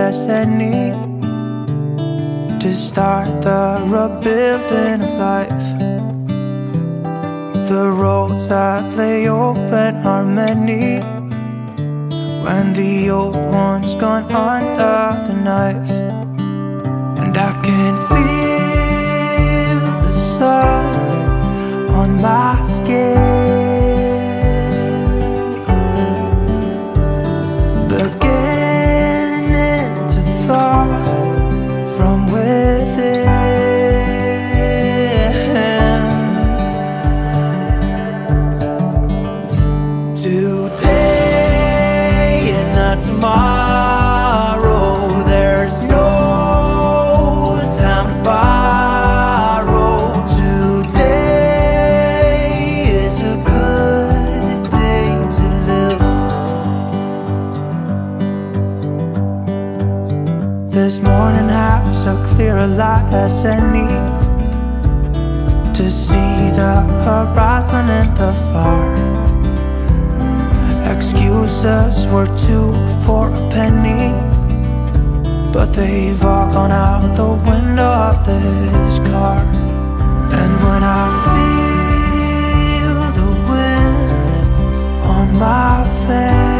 as any to start the rebuilding of life. The roads that lay open are many when the old one's gone under the knife. And I can feel the sun on my skin, beginning to thaw from within. Today and not tomorrow, there's no time to borrow. Today is a good day to live. This morning has a clearer light as any to see the horizon in the far. Excuses were 2 for a penny, but they've all gone out the window of this car. And when I feel the wind on my face,